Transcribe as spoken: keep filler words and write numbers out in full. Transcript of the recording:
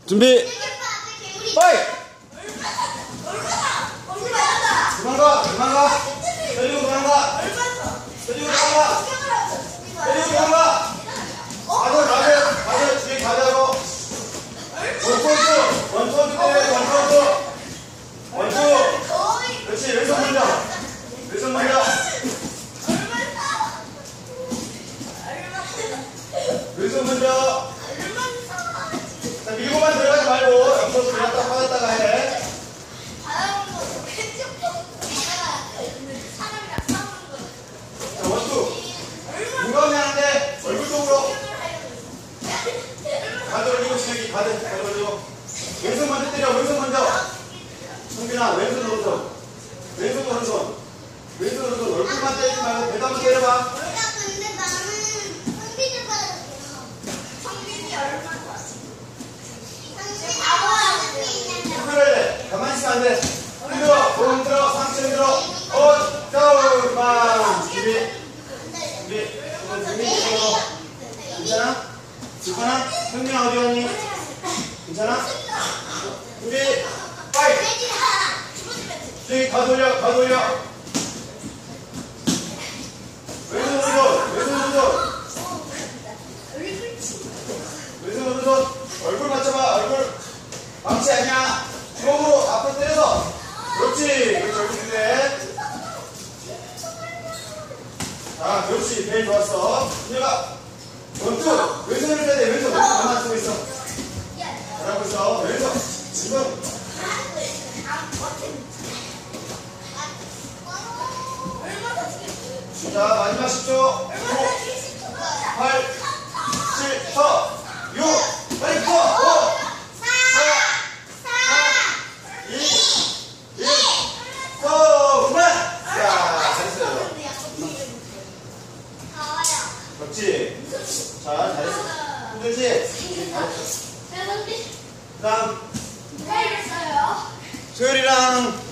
준비. 파이. 그만 가. 그만 가. 때리고 그만 가. 때리고 그만 가. 때리고 그만 가. 가자 가자 가자 뒤에 가자고. 원투 원투 때려 원투 원투. 그렇지 왼손 먼저. 왼손 먼저. 왼손 먼저. 자, 밀고만 들어가지 말고 옆으로 들어갔다 빠졌다가 해. 자, 원투. 공감이 하는데 얼굴 쪽으로. 가드 올리고 시작이 가드. 가드 올리고. 왼손 먼저 때려. 왼손 먼저. 성균아 왼손 오른손. 왼손 오른손. 왼손 오른손. 얼굴만 때리지 말고 배도 한번 때려봐. 가만히 있으면 안 돼. 흔들어, 볼 흔들어, 상체 흔들어. 어, 다운만. 준비. 준비. 준비. 괜찮아? 괜찮아? 형민아 어디 갔니? 괜찮아? 준비. 파이트. 저기 가 돌려, 가 돌려. 왼손 오른손, 왼손 오른손. 왼손 오른손. 얼굴 맞춰봐, 얼굴. 방치 아니야. 주먹으로 앞으로 때려서. 그렇지. 그렇지. 얼굴 준대. 자, 그렇지. 제일 좋았어. 준혁아. 원투. 왼손을 해야 돼. 왼손. 왼손 가만 쓰고 있어. 잘하고 있어. 왼손. 지금. 자, 마지막 십 초. 구, 팔, 칠, 서, 육, 빨리 고! 오! 그렇지. 자, 잘했어. 힘들지? 잘했어. 그 다음. 소율이랑